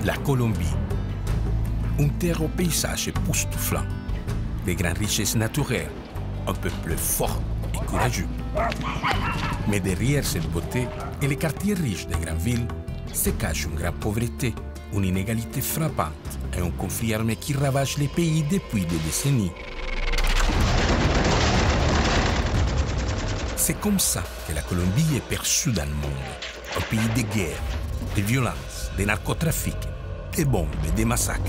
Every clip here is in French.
La Colombie. Une terre au paysage époustouflant, des grandes richesses naturelles, un peuple fort et courageux. Mais derrière cette beauté et les quartiers riches des grandes villes, se cache une grande pauvreté, une inégalité frappante et un conflit armé qui ravage les pays depuis des décennies. C'est comme ça que la Colombie est perçue dans le monde. Un pays de guerre, de violence, de narcotrafic, des bombes et des massacres.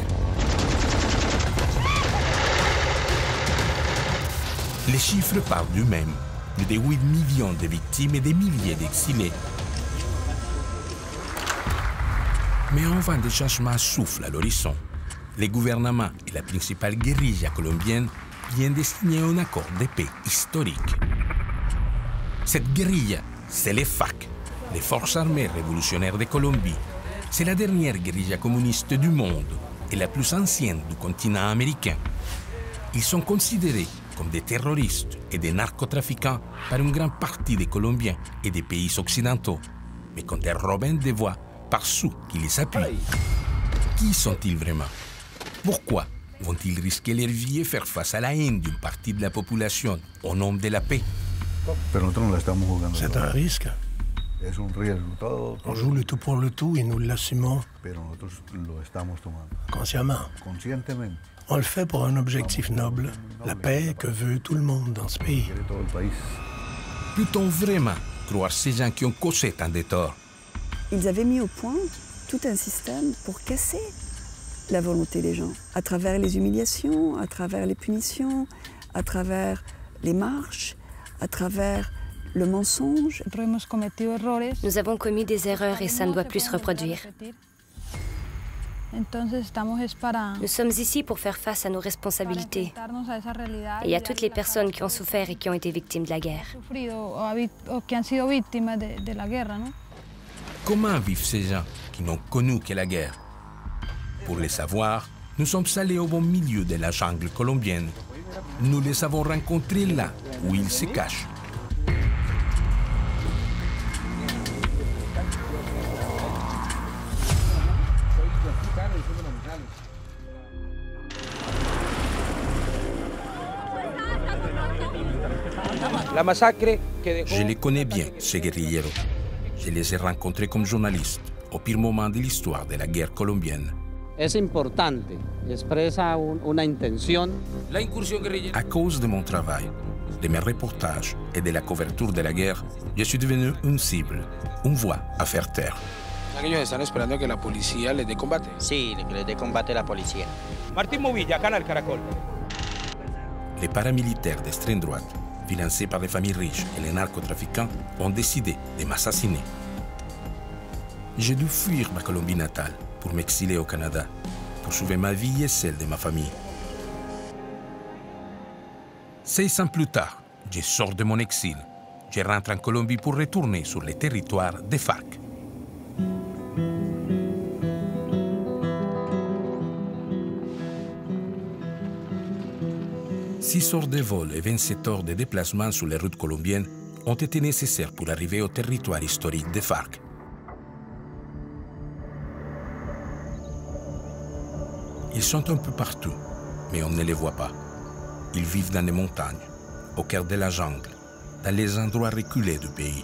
Les chiffres parlent d'eux-mêmes. Plus de 8 millions de victimes et des milliers d'exilés. Mais un vent de changement souffle à l'horizon. Le gouvernement et la principale guérilla colombienne viennent de signer un accord de paix historique. Cette guérilla, c'est les FARC, les Forces armées révolutionnaires de Colombie. C'est la dernière guérilla communiste du monde et la plus ancienne du continent américain. Ils sont considérés comme des terroristes et des narcotrafiquants par une grande partie des Colombiens et des pays occidentaux, mais comme des robins de voix par ceux qui les appuient. Qui sont-ils vraiment? Pourquoi vont-ils risquer leur vie et faire face à la haine d'une partie de la population au nom de la paix? C'est un risque. On joue le tout pour le tout et nous l'assumons consciemment. On le fait pour un objectif noble, la paix que veut tout le monde dans ce pays. Peut-on vraiment croire ces gens qui ont causé tant de torts? Ils avaient mis au point tout un système pour casser la volonté des gens, à travers les humiliations, à travers les punitions, à travers les marches, à travers le mensonge. Nous avons commis des erreurs et ça ne doit plus se reproduire. Nous sommes ici pour faire face à nos responsabilités et à toutes les personnes qui ont souffert et qui ont été victimes de la guerre. Comment vivent ces gens qui n'ont connu que la guerre? Pour le savoir, nous sommes allés au bon milieu de la jungle colombienne. Nous les avons rencontrés là où ils se cachent. Je les connais bien, ces guérilleros. Je les ai rencontrés comme journalistes au pire moment de l'histoire de la guerre colombienne. À cause de mon travail, de mes reportages et de la couverture de la guerre, je suis devenu une cible, une voix à faire taire. Ellos están esperando que la policía les dé combate. Sí, que les dé combate la policía. Martín Movilla, Canal Caracol. Les paramilitaires d'extrême droite, financés par les familles riches et les narcotrafiquants, ont décidé de m'assassiner. J'ai dû fuir ma Colombie natale pour m'exiler au Canada, pour sauver ma vie et celle de ma famille. 6 ans plus tard, je sors de mon exil. Je rentre en Colombie pour retourner sur les territoires des FARC. Six heures de vol et 27 heures de déplacement sur les routes colombiennes ont été nécessaires pour arriver au territoire historique des FARC. Ils sont un peu partout, mais on ne les voit pas. Ils vivent dans les montagnes, au cœur de la jungle, dans les endroits reculés du pays.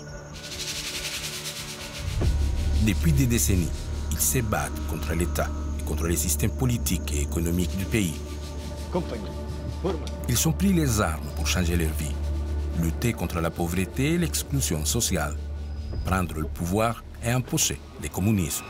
Depuis des décennies, ils se battent contre l'État et contre les systèmes politiques et économiques du pays. Ils ont pris les armes pour changer leur vie, lutter contre la pauvreté et l'exclusion sociale, prendre le pouvoir et imposer le communisme.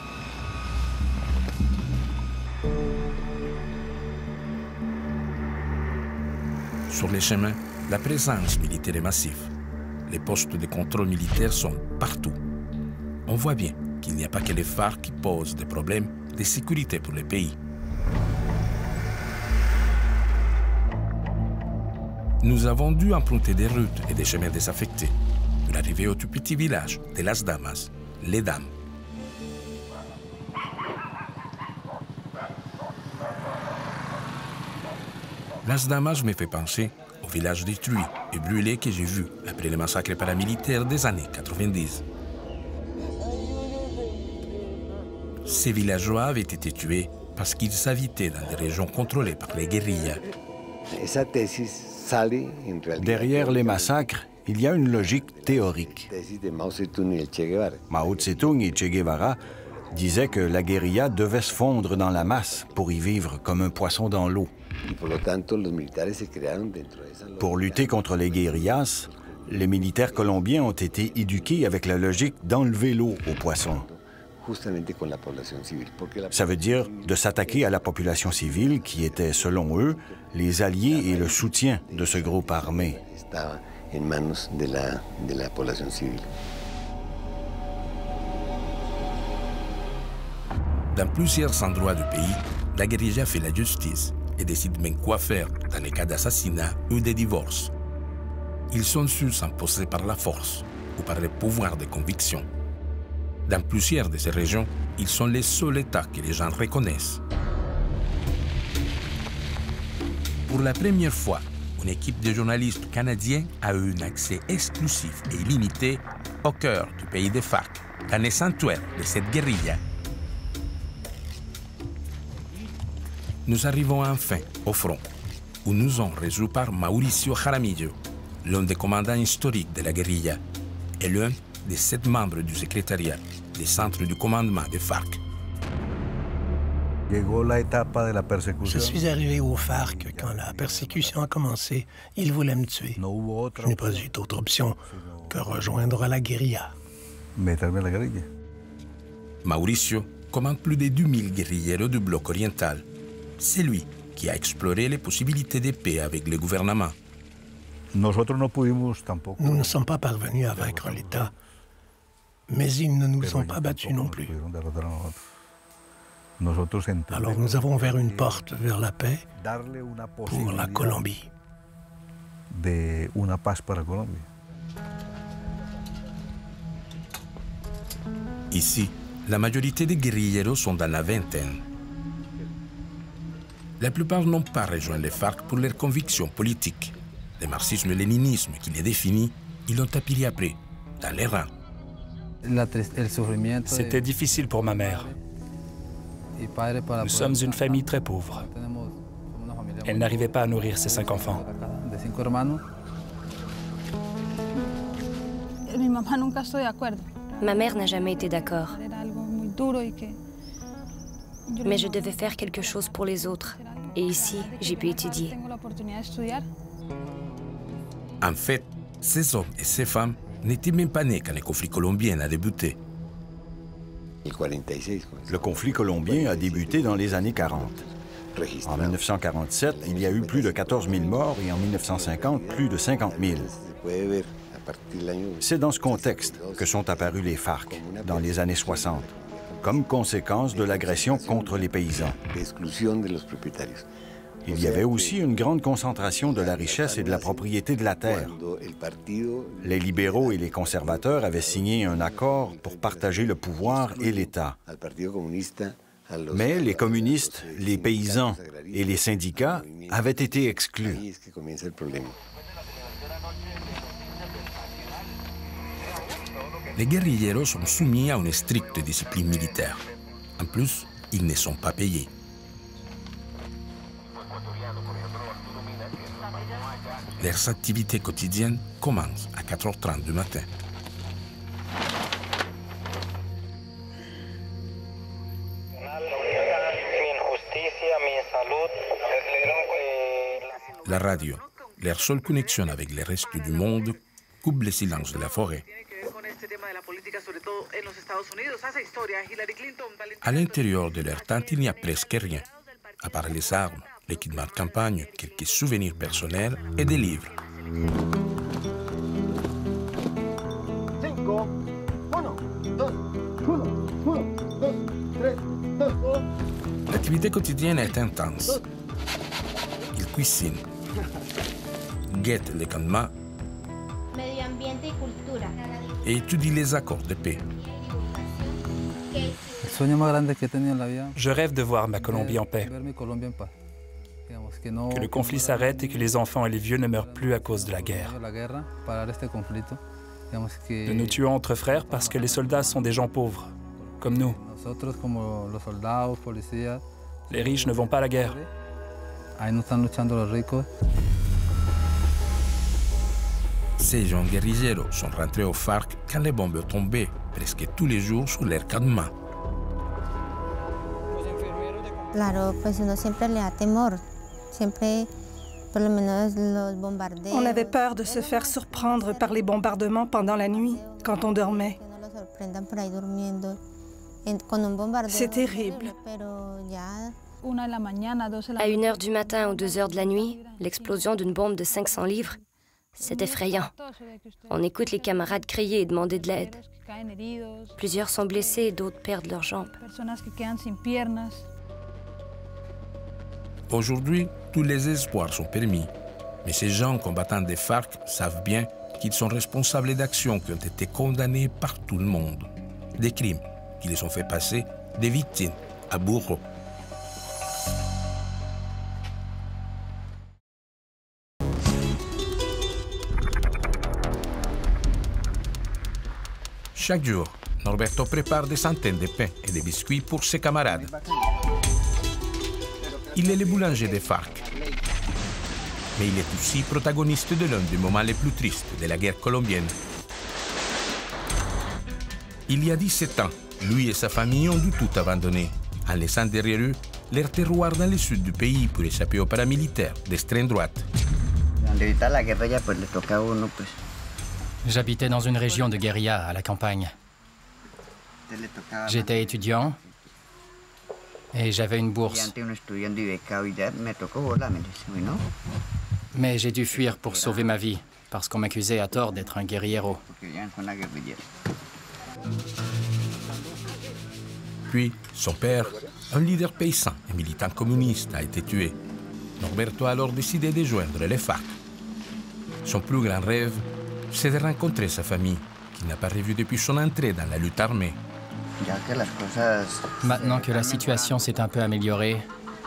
Sur les chemins, la présence militaire est massive. Les postes de contrôle militaire sont partout. On voit bien qu'il n'y a pas que les FARC qui posent des problèmes de sécurité pour le pays. Nous avons dû emprunter des routes et des chemins désaffectés pour arriver au tout petit village de Las Damas, les Dames. Las Damas me fait penser au village détruit et brûlé que j'ai vu après le massacre paramilitaire des années 90. Ces villageois avaient été tués parce qu'ils habitaient dans des régions contrôlées par les guérillas. Derrière les massacres, il y a une logique théorique. Mao Tse-tung et Che Guevara disaient que la guérilla devait se fondre dans la masse pour y vivre comme un poisson dans l'eau. Pour lutter contre les guérillas, les militaires colombiens ont été éduqués avec la logique d'enlever l'eau aux poissons. Ça veut dire de s'attaquer à la population civile qui était, selon eux, les alliés et le soutien de ce groupe armé. Dans plusieurs endroits du pays, la guérilla fait la justice et décide même quoi faire dans les cas d'assassinat ou de divorce. Ils sont su s'imposer par la force ou par le pouvoir de conviction. Dans plusieurs de ces régions, ils sont les seuls États que les gens reconnaissent. Pour la première fois, une équipe de journalistes canadiens a eu un accès exclusif et illimité au cœur du pays des FARC, dans les sanctuaires de cette guérilla. Nous arrivons enfin au front, où nous sommes reçus par Mauricio Jaramillo, l'un des commandants historiques de la guérilla et l'un des 7 membres du secrétariat des centres du commandement des FARC. Je suis arrivé aux FARC quand la persécution a commencé. Ils voulaient me tuer. Je n'ai pas eu d'autre option que rejoindre la guérilla. Mauricio commande plus de 2000 guérilleros du bloc oriental. C'est lui qui a exploré les possibilités de paix avec le gouvernement. Nous ne sommes pas parvenus à vaincre l'État, mais ils ne nous ont pas battus non plus. Alors nous avons ouvert une porte vers la paix pour la Colombie. Ici, la majorité des guérilleros sont dans la vingtaine. La plupart n'ont pas rejoint les FARC pour leurs convictions politiques. Le marxisme-léninisme qui les définit, ils l'ont appris après, dans les rangs. C'était difficile pour ma mère. Nous sommes une famille très pauvre. Elle n'arrivait pas à nourrir ses 5 enfants. Ma mère n'a jamais été d'accord. Mais je devais faire quelque chose pour les autres. Et ici, j'ai pu étudier. En fait, ces hommes et ces femmes n'étaient même pas nés quand le conflit colombien a débuté. Le conflit colombien a débuté dans les années 40. En 1947, il y a eu plus de 14 000 morts et en 1950, plus de 50 000. C'est dans ce contexte que sont apparus les FARC dans les années 60, comme conséquence de l'agression contre les paysans. Il y avait aussi une grande concentration de la richesse et de la propriété de la terre. Les libéraux et les conservateurs avaient signé un accord pour partager le pouvoir et l'État. Mais les communistes, les paysans et les syndicats avaient été exclus. Les guérilleros sont soumis à une stricte discipline militaire. En plus, ils ne sont pas payés. Leurs activités quotidiennes commencent à 4h30 du matin. La radio, leur seule connexion avec le reste du monde, coupe le silence de la forêt. À l'intérieur de leur tente, il n'y a presque rien, à part les armes, l'équipement de campagne, quelques souvenirs personnels et des livres. L'activité quotidienne est intense. Ils cuisinent, guettent les campements et étudient les accords de paix. Je rêve de voir ma Colombie en paix. Que le conflit s'arrête et que les enfants et les vieux ne meurent plus à cause de la guerre. Nous nous tuons entre frères parce que les soldats sont des gens pauvres, comme nous. Les riches ne vont pas à la guerre. Ces jeunes guerrilleros sont rentrés au FARC quand les bombes tombaient presque tous les jours sur leur camp de main. Claro, pues uno siempre le da temor. Siempre, por lo menos los bombardeos. On avait peur de se faire surprendre par les bombardements pendant la nuit, quand on dormait. C'est terrible. À 1h du matin ou 2h de la nuit, l'explosion d'une bombe de 500 livres, c'est effrayant. On écoute les camarades crier et demander de l'aide. Plusieurs sont blessés et d'autres perdent leurs jambes. Aujourd'hui, tous les espoirs sont permis. Mais ces gens combattants des FARC savent bien qu'ils sont responsables d'actions qui ont été condamnées par tout le monde. Des crimes qui les ont fait passer des victimes à bourreaux. Chaque jour, Norberto prépare des centaines de pains et de biscuits pour ses camarades. Il est le boulanger des FARC. Mais il est aussi protagoniste de l'un des moments les plus tristes de la guerre colombienne. Il y a 17 ans, lui et sa famille ont dû tout abandonner, en laissant derrière eux leur terroir dans le sud du pays pour échapper aux paramilitaires d'extrême droite. J'habitais dans une région de guérilla, à la campagne. J'étais étudiant et j'avais une bourse. Mais j'ai dû fuir pour sauver ma vie, parce qu'on m'accusait à tort d'être un guerriero. Puis, son père, un leader paysan et militant communiste, a été tué. Norberto a alors décidé de joindre les FARC. Son plus grand rêve, c'est de rencontrer sa famille, qu'il n'a pas revue depuis son entrée dans la lutte armée. Maintenant que la situation s'est un peu améliorée,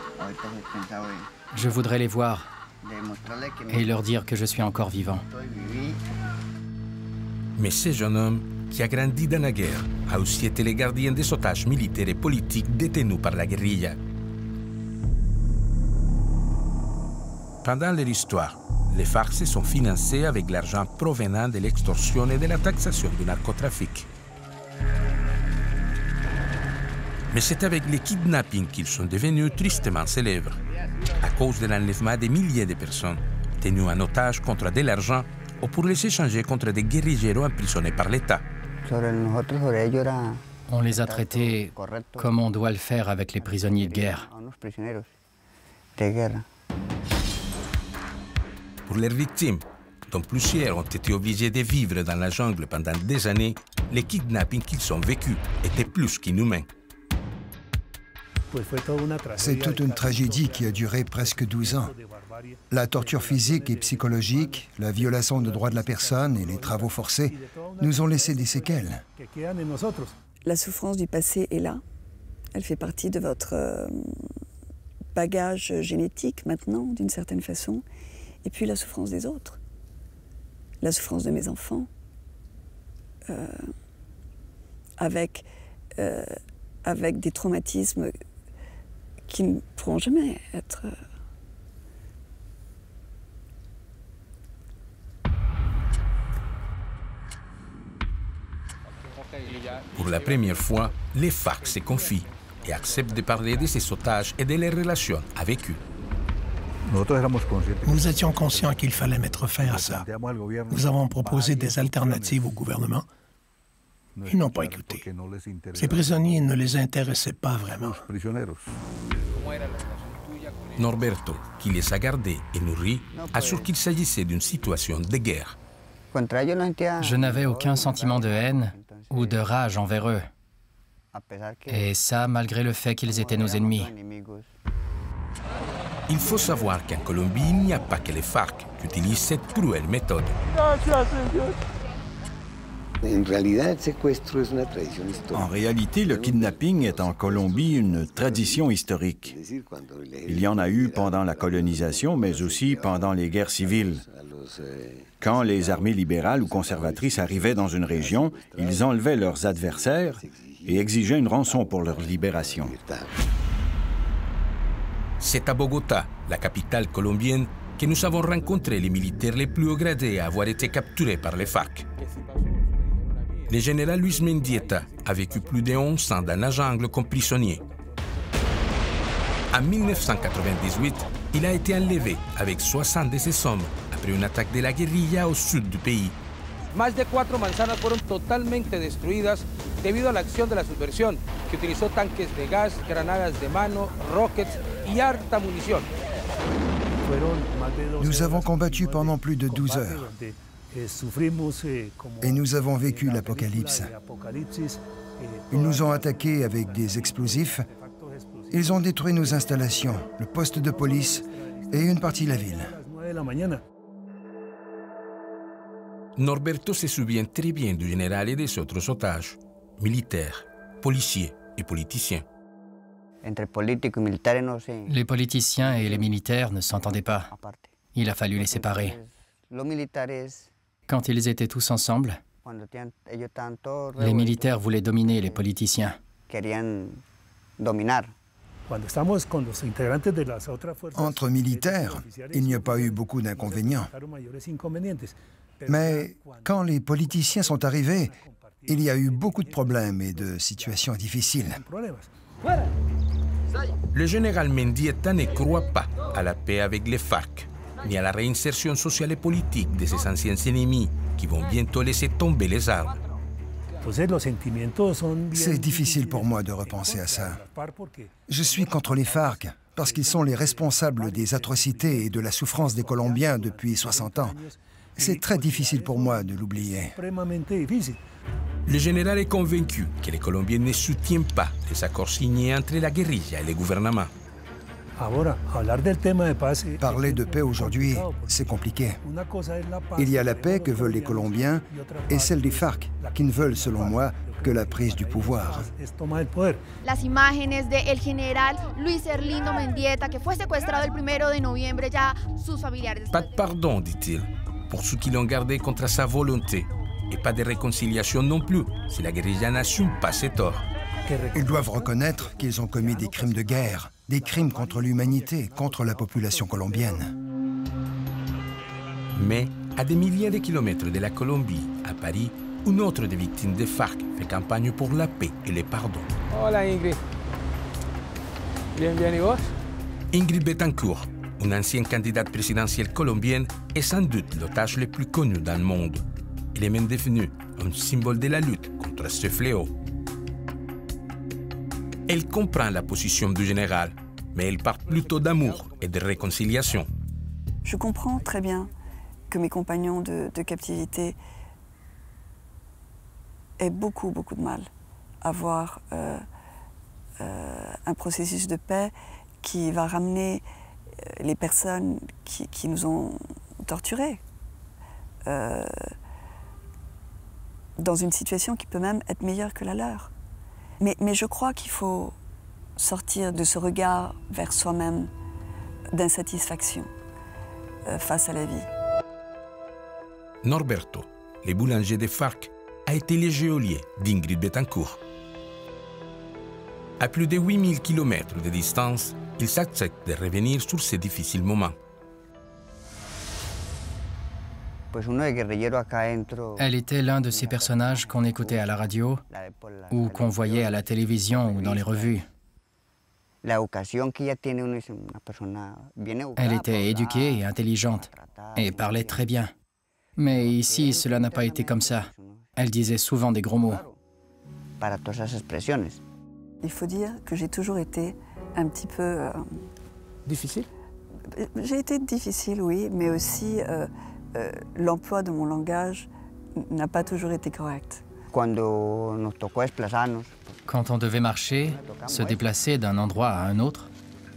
je voudrais les voir et leur dire que je suis encore vivant. Mais ce jeune homme, qui a grandi dans la guerre, a aussi été le gardien des otages militaires et politiques détenus par la guérilla. Pendant leur histoire, les FARC se sont financés avec l'argent provenant de l'extorsion et de la taxation du narcotrafic. Mais c'est avec les kidnappings qu'ils sont devenus tristement célèbres, à cause de l'enlèvement des milliers de personnes tenues en otage contre de l'argent ou pour les échanger contre des guérilleros emprisonnés par l'État. On les a traités comme on doit le faire avec les prisonniers de guerre. Pour leurs victimes, dont plusieurs ont été obligés de vivre dans la jungle pendant des années, les kidnappings qu'ils ont vécus étaient plus qu'inhumains. C'est toute une tragédie qui a duré presque 12 ans. La torture physique et psychologique, la violation des droits de la personne et les travaux forcés nous ont laissé des séquelles. La souffrance du passé est là. Elle fait partie de votre bagage génétique maintenant, d'une certaine façon. Et puis la souffrance des autres. La souffrance de mes enfants. Avec des traumatismes qui ne pourront jamais être... Pour la première fois, les FARC se confient et acceptent de parler de ces otages et de leurs relations avec eux. Nous étions conscients qu'il fallait mettre fin à ça. Nous avons proposé des alternatives au gouvernement. Ils n'ont pas écouté. Ces prisonniers ne les intéressaient pas vraiment. Norberto, qui les a gardés et nourris, assure qu'il s'agissait d'une situation de guerre. Je n'avais aucun sentiment de haine ou de rage envers eux. Et ça, malgré le fait qu'ils étaient nos ennemis. Il faut savoir qu'en Colombie, il n'y a pas que les FARC qui utilisent cette cruelle méthode. En réalité, le kidnapping est en Colombie une tradition historique. Il y en a eu pendant la colonisation, mais aussi pendant les guerres civiles. Quand les armées libérales ou conservatrices arrivaient dans une région, ils enlevaient leurs adversaires et exigeaient une rançon pour leur libération. C'est à Bogota, la capitale colombienne, que nous avons rencontré les militaires les plus haut gradés à avoir été capturés par les FARC. Le général Luis Mendieta a vécu plus de 11 ans dans la jungle comme prisonnier. En 1998, il a été enlevé avec 60 de ses hommes après une attaque de la guérilla au sud du pays. Más de 4 manzanas fueron totalmente destruidas debido a la acción de la subversión, que utilizó tanques de gas, granadas de mano, rockets y harta munición. Nous avons combattu pendant plus de 12 heures. Et nous avons vécu l'apocalypse. Ils nous ont attaqués avec des explosifs. Ils ont détruit nos installations, le poste de police et une partie de la ville. Norberto se souvient très bien du général et des autres otages, militaires, policiers et politiciens. Les politiciens et les militaires ne s'entendaient pas. Il a fallu les séparer. Quand ils étaient tous ensemble, les militaires voulaient dominer les politiciens. Entre militaires, il n'y a pas eu beaucoup d'inconvénients. Mais quand les politiciens sont arrivés, il y a eu beaucoup de problèmes et de situations difficiles. Le général Mendieta ne croit pas à la paix avec les FARC, ni à la réinsertion sociale et politique de ses anciens ennemis qui vont bientôt laisser tomber les armes. C'est difficile pour moi de repenser à ça. Je suis contre les FARC parce qu'ils sont les responsables des atrocités et de la souffrance des Colombiens depuis 60 ans. C'est très difficile pour moi de l'oublier. Le général est convaincu que les Colombiens ne soutiennent pas les accords signés entre la guérilla et le gouvernement. Parler de paix aujourd'hui, c'est compliqué. Il y a la paix que veulent les Colombiens et celle des FARC, qui ne veulent, selon moi, que la prise du pouvoir. Las imágenes del general Luis Erlindo Mendieta, que fue secuestrado el 1 de noviembre, ya sus familiares. Pas de pardon, dit-il, pour ceux qui l'ont gardé contre sa volonté. Et pas de réconciliation non plus, si la guérilla n'assume pas ses torts. Ils doivent reconnaître qu'ils ont commis des crimes de guerre, des crimes contre l'humanité, contre la population colombienne. Mais, à des milliers de kilomètres de la Colombie, à Paris, une autre des victimes des FARC fait campagne pour la paix et le pardon. Hola, Ingrid. Bien, bien, ¿y vos? Ingrid Betancourt, une ancienne candidate présidentielle colombienne, est sans doute l'otage le plus connu dans le monde. Elle est même devenue un symbole de la lutte contre ce fléau. Elle comprend la position du général, mais elle parle plutôt d'amour et de réconciliation. Je comprends très bien que mes compagnons de captivité aient beaucoup de mal à voir un processus de paix qui va ramener les personnes qui nous ont torturés dans une situation qui peut même être meilleure que la leur. Mais je crois qu'il faut sortir de ce regard vers soi-même d'insatisfaction face à la vie. Norberto, le boulanger des FARC, a été le geôlier d'Ingrid Betancourt. À plus de 8000 km de distance, il s'accepte de revenir sur ces difficiles moments. Elle était l'un de ces personnages qu'on écoutait à la radio ou qu'on voyait à la télévision ou dans les revues. Elle était éduquée et intelligente et parlait très bien. Mais ici, cela n'a pas été comme ça. Elle disait souvent des gros mots. Il faut dire que j'ai toujours été un petit peu... Difficile? J'ai été difficile, oui, mais aussi l'emploi de mon langage n'a pas toujours été correct. Quand on devait marcher, se déplacer d'un endroit à un autre,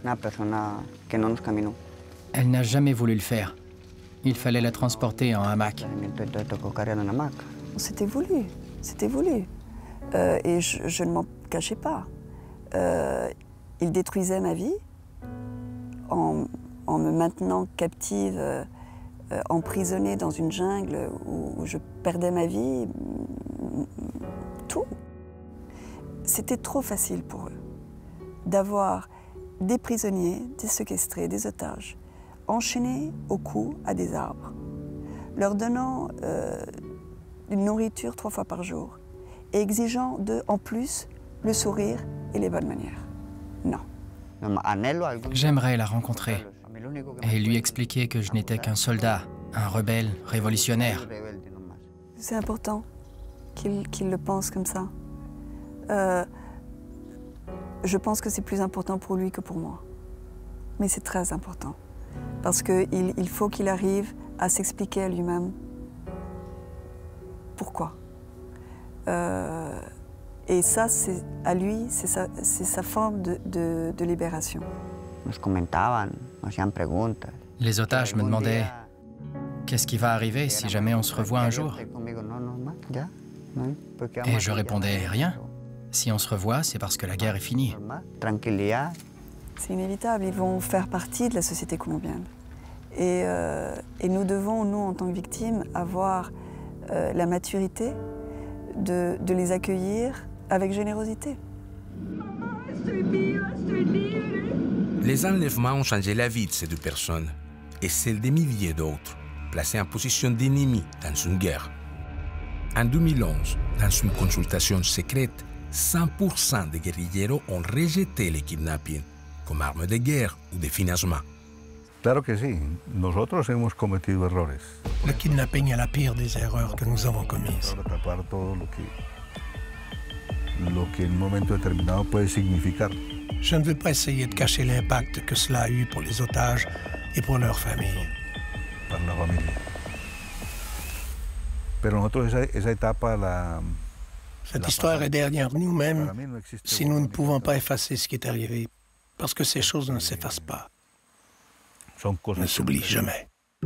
elle n'a jamais voulu le faire. Il fallait la transporter en hamac. C'était voulu, c'était voulu. Et je ne m'en cachais pas. Il détruisait ma vie en me maintenant captive, emprisonnée dans une jungle où je perdais ma vie, tout. C'était trop facile pour eux d'avoir des prisonniers, des séquestrés, des otages, enchaînés au cou à des arbres, leur donnant une nourriture 3 fois par jour et exigeant d'eux, en plus, le sourire et les bonnes manières. Non. J'aimerais la rencontrer et lui expliquer que je n'étais qu'un soldat, un rebelle révolutionnaire. C'est important qu'il le pense comme ça. Je pense que c'est plus important pour lui que pour moi. Mais c'est très important. Parce qu'il faut qu'il arrive à s'expliquer à lui-même pourquoi. Et ça, à lui, c'est sa forme de libération. Les otages me demandaient qu'est-ce qui va arriver si jamais on se revoit un jour. Et je répondais rien. Si on se revoit, c'est parce que la guerre est finie. C'est inévitable, ils vont faire partie de la société colombienne. Et nous devons, nous, en tant que victimes, avoir la maturité de les accueillir avec générosité. Les enlèvements ont changé la vie de ces 2 personnes et celle des milliers d'autres, placés en position d'ennemis dans une guerre. En 2011, dans une consultation secrète, 100% des guerrilleros ont rejeté le kidnapping comme arme de guerre ou de financement. Claro que sí. Nosotros hemos cometido errores. Le kidnapping est la pire des erreurs que nous avons commises. Tapar todo lo que en un momento determinado puede significar. Je ne veux pas essayer de cacher l'impact que cela a eu pour les otages et pour leurs familles. Para la familia. Pero nosotros esa etapa Cette histoire est derrière nous-mêmes si nous ne pouvons pas effacer ce qui est arrivé, parce que ces choses ne s'effacent pas, ne s'oublient jamais.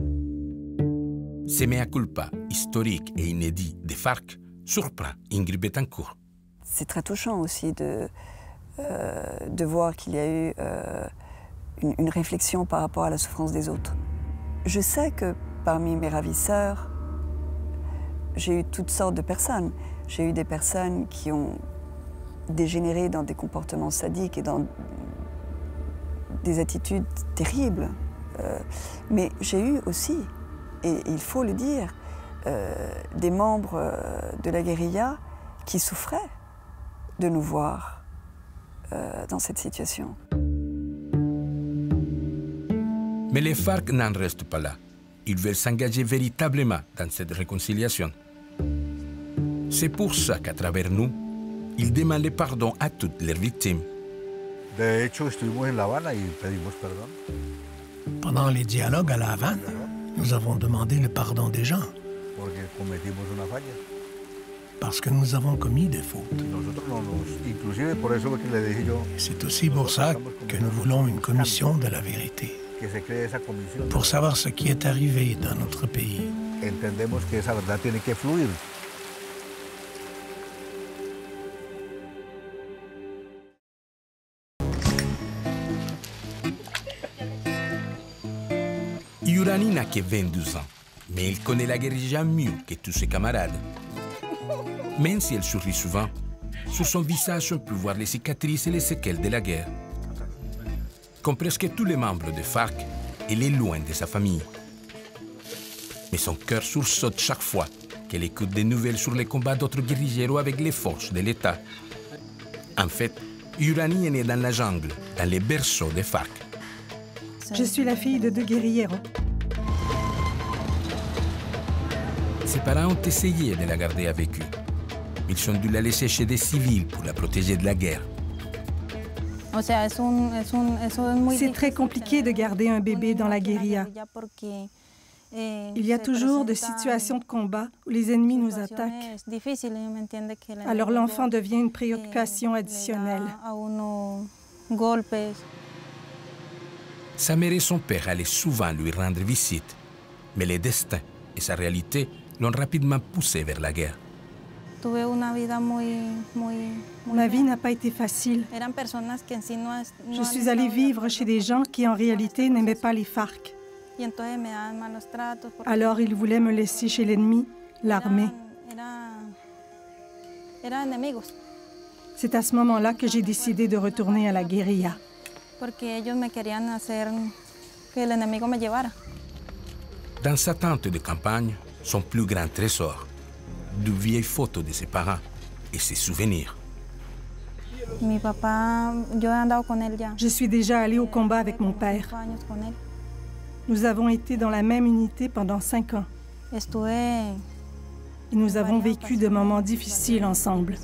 Ce mea culpa historique et inédit des FARC surprend Ingrid Betancourt. C'est très touchant aussi de voir qu'il y a eu une réflexion par rapport à la souffrance des autres. Je sais que parmi mes ravisseurs, j'ai eu toutes sortes de personnes. J'ai eu des personnes qui ont dégénéré dans des comportements sadiques et dans des attitudes terribles. Mais j'ai eu aussi, et il faut le dire, des membres de la guérilla qui souffraient de nous voir dans cette situation. Mais les FARC n'en restent pas là. Ils veulent s'engager véritablement dans cette réconciliation. C'est pour ça qu'à travers nous, ils demandent pardon à toutes leurs victimes. De hecho, estuvimos en La Habana y pedimos perdón. Pendant les dialogues à La Havane, nous avons demandé le pardon des gens. Porque cometimos una falla. Parce que nous avons commis des fautes. C'est aussi pour ça que nous voulons une commission de la vérité. Pour savoir ce qui est arrivé dans notre pays. Yurani n'a que 22 ans, mais il connaît la guérilla mieux que tous ses camarades. Même si elle sourit souvent, sur son visage on peut voir les cicatrices et les séquelles de la guerre. Comme presque tous les membres de FARC, elle est loin de sa famille. Mais son cœur sursaute chaque fois qu'elle écoute des nouvelles sur les combats d'autres guérilleros avec les forces de l'État. En fait, Yurani est née dans la jungle, dans les berceaux des FARC. Je suis la fille de 2 guérilleros. Ses parents ont essayé de la garder avec eux. Ils ont dû la laisser chez des civils pour la protéger de la guerre. C'est très compliqué de garder un bébé dans la guérilla. Il y a toujours des situations de combat où les ennemis nous attaquent. Alors l'enfant devient une préoccupation additionnelle. Sa mère et son père allaient souvent lui rendre visite, mais le destin et sa réalité l'ont rapidement poussé vers la guerre. Ma vie n'a pas été facile. Je suis allée vivre chez des gens qui, en réalité, n'aimaient pas les FARC. Alors, ils voulaient me laisser chez l'ennemi, l'armée. C'est à ce moment-là que j'ai décidé de retourner à la guérilla. Dans sa tente de campagne, son plus grand trésor, de vieilles photos de ses parents et ses souvenirs. Je suis déjà allée au combat avec mon père. Nous avons été dans la même unité pendant 5 ans. Et nous avons vécu de moments difficiles ensemble.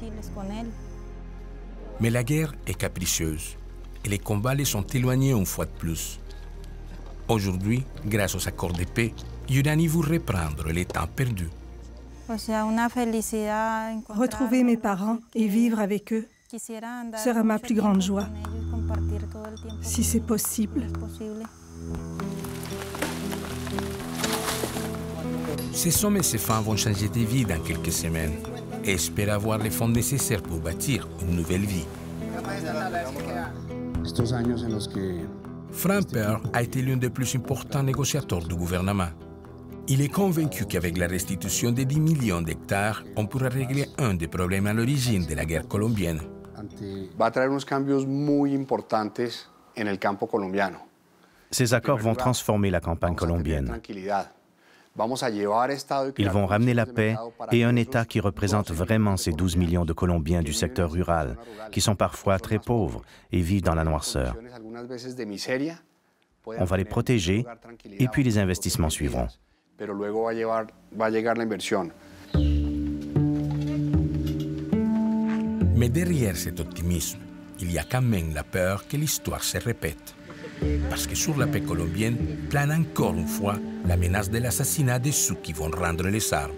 Mais la guerre est capricieuse et les combats les sont éloignés une fois de plus. Aujourd'hui, grâce aux accords de paix, Yurani veut reprendre les temps perdus. Retrouver mes parents et vivre avec eux sera ma plus grande joie, si c'est possible. Ces hommes et ces femmes vont changer de vie dans quelques semaines et espèrent avoir les fonds nécessaires pour bâtir une nouvelle vie. Frank Pearl a été l'un des plus importants négociateurs du gouvernement. Il est convaincu qu'avec la restitution de 10 millions d'hectares, on pourra régler un des problèmes à l'origine de la guerre colombienne. Ces accords vont transformer la campagne colombienne. Ils vont ramener la paix et un État qui représente vraiment ces 12 millions de Colombiens du secteur rural, qui sont parfois très pauvres et vivent dans la noirceur. On va les protéger et puis les investissements suivront. Mais derrière cet optimisme, il y a quand même la peur que l'histoire se répète. Parce que sur la paix colombienne plane encore une fois la menace de l'assassinat de ceux qui vont rendre les armes.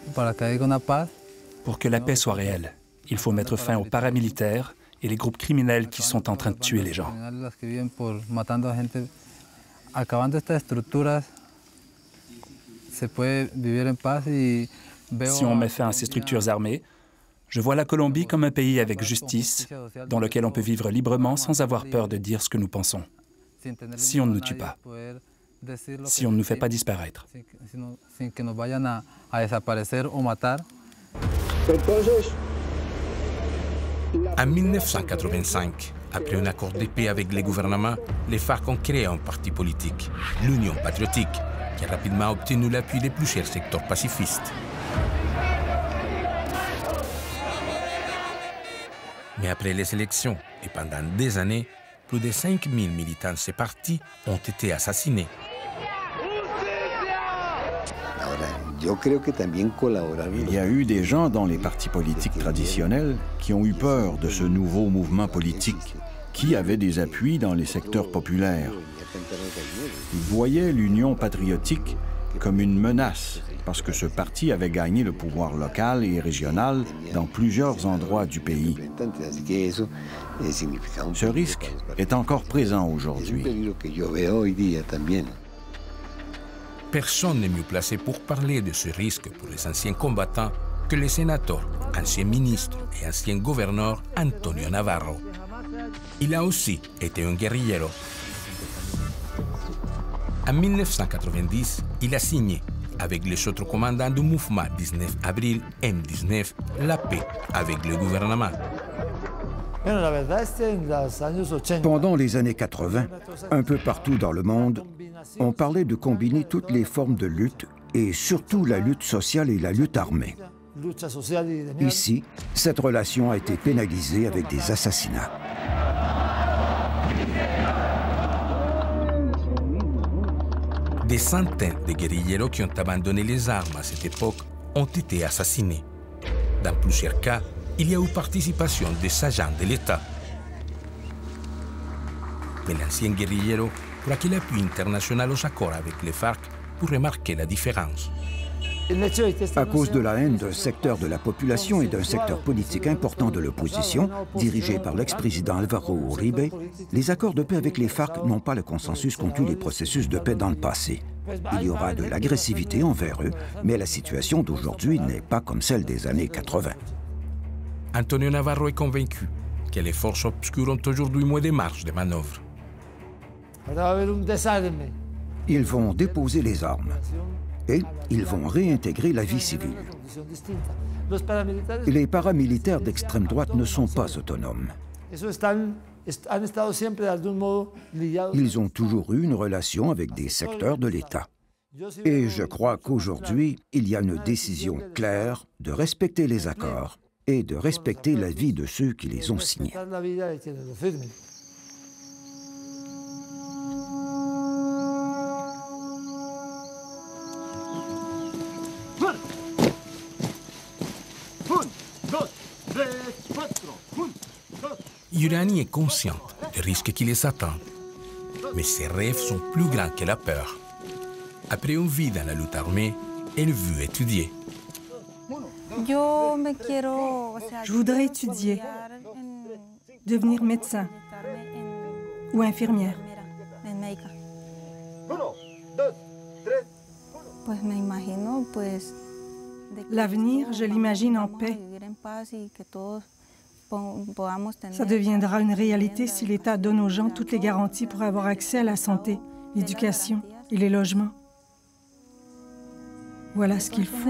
Pour que la paix soit réelle, il faut mettre fin aux paramilitaires et les groupes criminels qui sont en train de tuer les gens. Si on met fin à ces structures armées, je vois la Colombie comme un pays avec justice, dans lequel on peut vivre librement sans avoir peur de dire ce que nous pensons. Si on ne nous tue pas, si on ne nous fait pas disparaître. En 1985, après un accord de paix avec les gouvernements, les FARC ont créé un parti politique, l'Union patriotique, qui a rapidement obtenu l'appui des plus chers secteurs pacifistes. Mais après les élections et pendant des années, plus de 5000 militants de ces partis ont été assassinés. Il y a eu des gens dans les partis politiques traditionnels qui ont eu peur de ce nouveau mouvement politique, qui avait des appuis dans les secteurs populaires. Ils voyaient l'Union patriotique comme une menace, parce que ce parti avait gagné le pouvoir local et régional dans plusieurs endroits du pays. Ce risque est encore présent aujourd'hui. Personne n'est mieux placé pour parler de ce risque pour les anciens combattants que le sénateur, ancien ministre et ancien gouverneur Antonio Navarro. Il a aussi été un guerrillero. En 1990, il a signé, avec les autres commandants du mouvement 19 avril M19, la paix avec le gouvernement. Pendant les années 80, un peu partout dans le monde, on parlait de combiner toutes les formes de lutte et surtout la lutte sociale et la lutte armée. Ici, cette relation a été pénalisée avec des assassinats. Des centaines de guérilleros qui ont abandonné les armes à cette époque ont été assassinés. Dans plusieurs cas, il y a eu participation des agents de l'État. Mais l'ancien guérillero croit que l'appui international aux accords avec les FARC pour remarquer la différence. À cause de la haine d'un secteur de la population et d'un secteur politique important de l'opposition, dirigé par l'ex-président Álvaro Uribe, les accords de paix avec les FARC n'ont pas le consensus qu'ont eu les processus de paix dans le passé. Il y aura de l'agressivité envers eux, mais la situation d'aujourd'hui n'est pas comme celle des années 80. Antonio Navarro est convaincu que les forces obscures ont aujourd'hui moins de marge de manœuvre. Ils vont déposer les armes et ils vont réintégrer la vie civile. Les paramilitaires d'extrême droite ne sont pas autonomes. Ils ont toujours eu une relation avec des secteurs de l'État. Et je crois qu'aujourd'hui, il y a une décision claire de respecter les accords et de respecter la vie de ceux qui les ont signés. Urani est consciente des risques qui les attendent, mais ses rêves sont plus grands que la peur. Après une vie dans la lutte armée, elle veut étudier. Je voudrais étudier, devenir médecin ou infirmière. L'avenir, je l'imagine en paix. Ça deviendra une réalité si l'État donne aux gens toutes les garanties pour avoir accès à la santé, l'éducation et les logements. Voilà ce qu'il faut.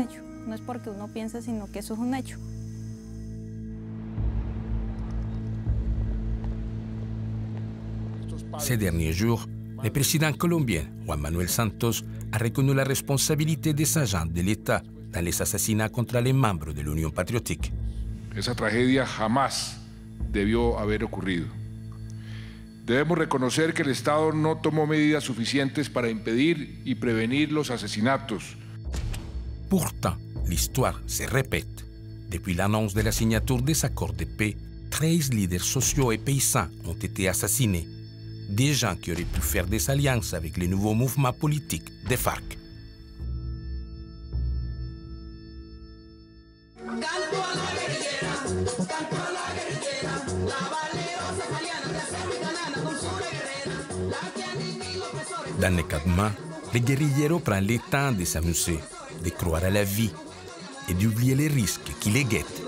Ces derniers jours, le président colombien, Juan Manuel Santos, a reconnu la responsabilité des agents de l'État dans les assassinats contre les membres de l'Unión Patriotique. Esa tragedia jamás debió haber ocurrido. Debemos reconocer que el Estado no tomó medidas suficientes para impedir y prevenir los asesinatos. Pourtant, l'histoire se répète. Depuis l'annonce de la signature des accords de paix, 13 leaders sociaux et paysans ont été assassinés. Des gens qui auraient pu faire des alliances avec les nouveaux mouvements politiques des FARC. Dans le Caïmans, les guérilleros prennent le temps de s'amuser, de croire à la vie et d'oublier les risques qui les guettent.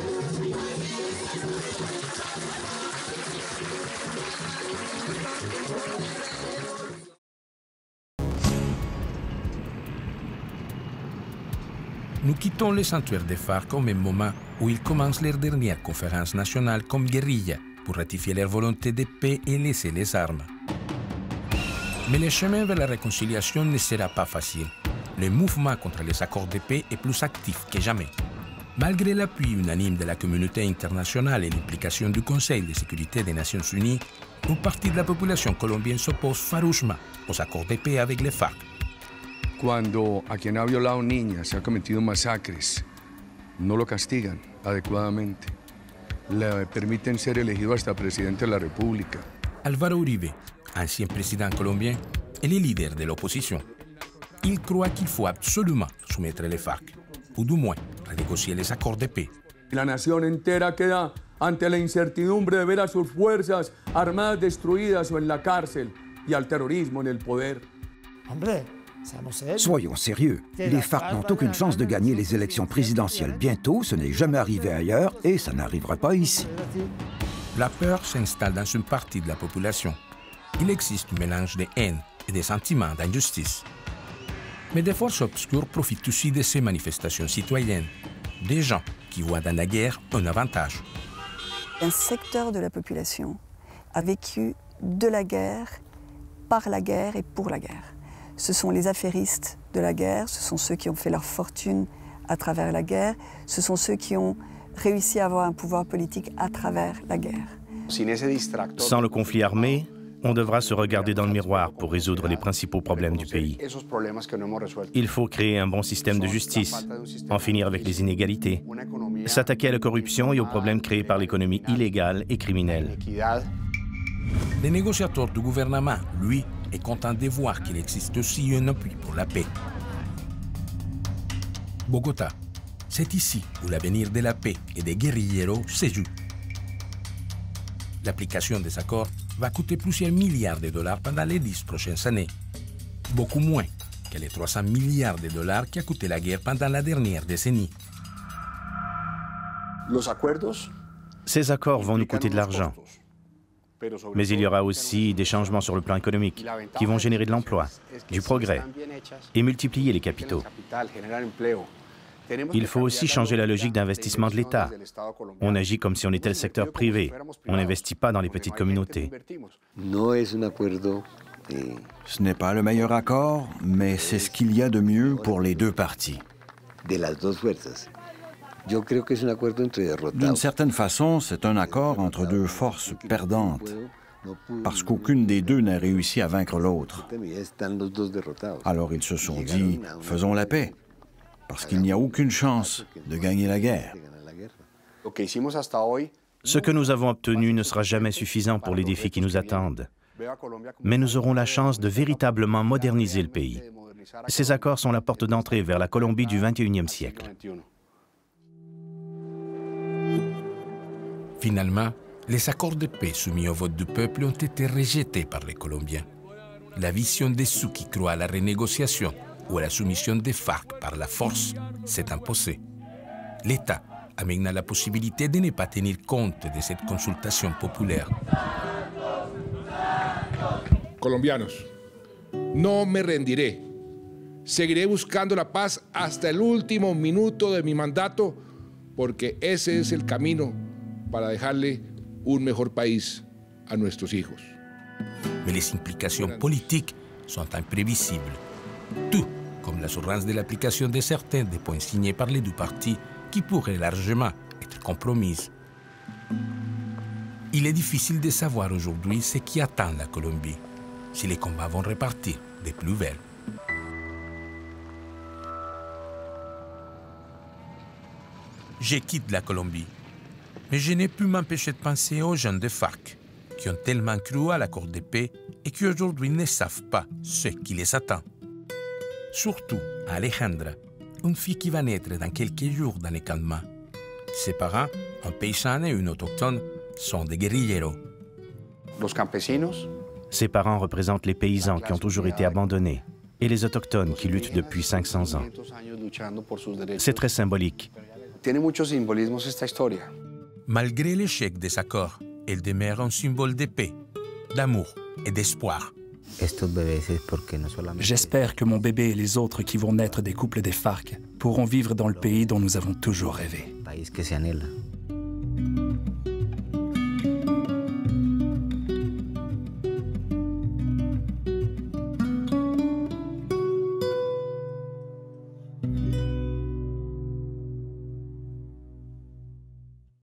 Nous quittons le sanctuaire des FARC au même moment où ils commencent leur dernière conférence nationale comme guérilla pour ratifier leur volonté de paix et laisser les armes. Mais le chemin vers la réconciliation ne sera pas facile. Le mouvement contre les accords de paix est plus actif que jamais. Malgré l'appui unanime de la communauté internationale et l'implication du Conseil de sécurité des Nations Unies, une partie de la population colombienne s'oppose farouchement aux accords de paix avec les FARC. Cuando a quien ha violado niñas, ha cometido masacres, no lo castigan adecuadamente, le permiten ser elegido hasta presidente de la República. Álvaro Uribe, ancien président colombien, est le leader de l'opposition. Il croit qu'il faut absolument soumettre les FARC, ou du moins renégocier les accords de paix. La nación entera queda ante la incertidumbre de ver a sus fuerzas armadas destruidas o en la cárcel y al terrorismo en el poder. Soyons sérieux, les FARC n'ont aucune chance de gagner les élections présidentielles bientôt, ce n'est jamais arrivé ailleurs et ça n'arrivera pas ici. La peur s'installe dans une partie de la population. Il existe un mélange de haine et de sentiments d'injustice. Mais des forces obscures profitent aussi de ces manifestations citoyennes, des gens qui voient dans la guerre un avantage. Un secteur de la population a vécu de la guerre, par la guerre et pour la guerre. Ce sont les affairistes de la guerre, ce sont ceux qui ont fait leur fortune à travers la guerre, ce sont ceux qui ont réussi à avoir un pouvoir politique à travers la guerre. Sans le conflit armé, on devra se regarder dans le miroir pour résoudre les principaux problèmes du pays. Il faut créer un bon système de justice, en finir avec les inégalités, s'attaquer à la corruption et aux problèmes créés par l'économie illégale et criminelle. Le négociateur du gouvernement, lui, est content de voir qu'il existe aussi un appui pour la paix. Bogota. C'est ici où l'avenir de la paix et des guérilleros se joue. L'application des accords va coûter plusieurs milliards de dollars pendant les 10 prochaines années. Beaucoup moins que les 300 milliards de dollars qu'a coûté la guerre pendant la dernière décennie. Ces accords vont nous coûter de l'argent. Mais il y aura aussi des changements sur le plan économique qui vont générer de l'emploi, du progrès et multiplier les capitaux. Il faut aussi changer la logique d'investissement de l'État. On agit comme si on était le secteur privé. On n'investit pas dans les petites communautés. Ce n'est pas le meilleur accord, mais c'est ce qu'il y a de mieux pour les deux parties. D'une certaine façon, c'est un accord entre deux forces perdantes, parce qu'aucune des deux n'a réussi à vaincre l'autre. Alors ils se sont dit, faisons la paix, parce qu'il n'y a aucune chance de gagner la guerre. Ce que nous avons obtenu ne sera jamais suffisant pour les défis qui nous attendent. Mais nous aurons la chance de véritablement moderniser le pays. Ces accords sont la porte d'entrée vers la Colombie du XXIe siècle. Finalement, les accords de paix soumis au vote du peuple ont été rejetés par les Colombiens. La vision de ceux qui croient à la renégociation ou à la soumission des FARC par la force s'est imposée. L'État a maintenant la possibilité de ne pas tenir compte de cette consultation populaire. Colombianos, no me rendiré. Seguiré buscando la paz hasta el último minuto de mi mandato, porque ese es el camino para dejarle un mejor país a nuestros hijos. Mais les implications politiques sont imprévisibles. Tout comme l'assurance de l'application de certains des points signés par les deux parties qui pourraient largement être compromises. Il est difficile de savoir aujourd'hui ce qui attend la Colombie, si les combats vont repartir des plus belles. Je quitte la Colombie, mais je n'ai pu m'empêcher de penser aux jeunes de FARC qui ont tellement cru à l'accord de paix et qui aujourd'hui ne savent pas ce qui les attend. Surtout à Alejandra, une fille qui va naître dans quelques jours dans les campements. Ses parents, un paysan et une autochtone, sont des guérilleros. Ses parents représentent les paysans qui ont toujours été abandonnés et les autochtones qui luttent depuis 500 ans. C'est très symbolique. Malgré l'échec des accords, elle demeure un symbole de paix, d'amour et d'espoir. J'espère que mon bébé et les autres qui vont naître des couples des FARC pourront vivre dans le pays dont nous avons toujours rêvé.